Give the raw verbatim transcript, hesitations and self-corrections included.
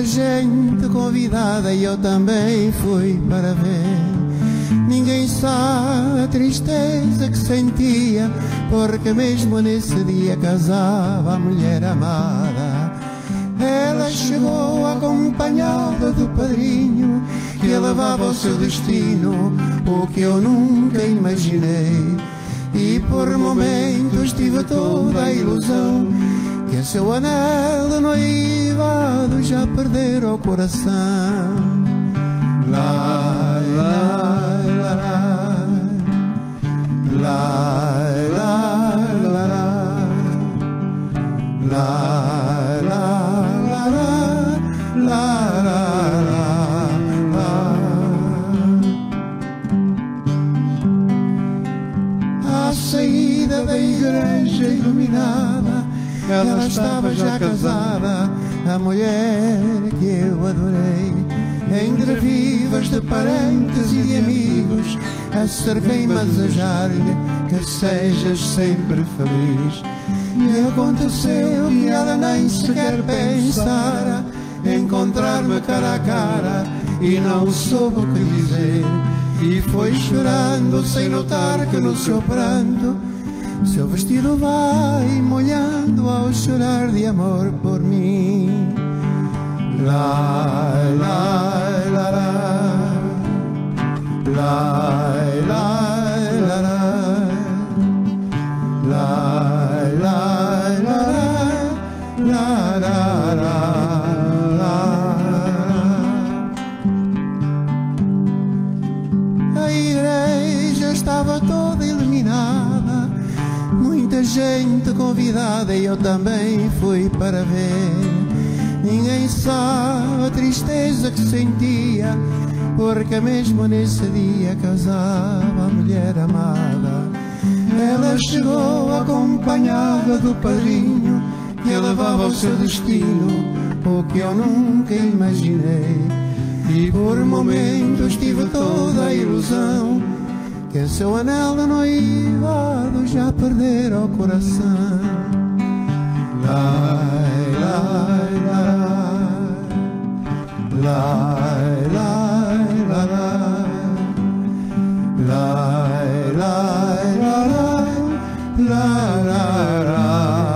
gente convidada e eu também fui para ver. Ninguém sabe a tristeza que sentia, porque mesmo nesse dia casava a mulher amada. Ela chegou acompanhada do padrinho, que levava ao seu destino o que eu nunca imaginei. E por momentos tive toda a ilusão que o seu anel de noivado já perdera o coração. Lá, lá, lá, lá, lá, lá, lá, lá, lá, lá, lá. À saída da igreja iluminada, ela estava já casada, a mulher que eu adorei. Entre vivas de parentes e de amigos, acerquei-me a desejar-lhe que sejas sempre feliz. E aconteceu que ela nem sequer pensara encontrar-me cara a cara, e não soube o que dizer, e foi chorando sem notar que no seu pranto seu vestido vai molhando ao chorar de amor por mim. Lá, lá, lá, lá, lá, lá, lá, lá, lá, lá, lá, lá. A igreja estava toda iluminada, muita gente convidada e eu também fui para ver. Ninguém sabe a tristeza que sentia, porque mesmo nesse dia casava a mulher amada. Ela chegou acompanhada do padrinho, que levava ao seu destino o que eu nunca imaginei. E por momentos tive toda a ilusão que o seu anel de noivado já perdera o coração. Lai, lai, lai, lai, lai, lai, lai, lai, lai, lai, lai, lai.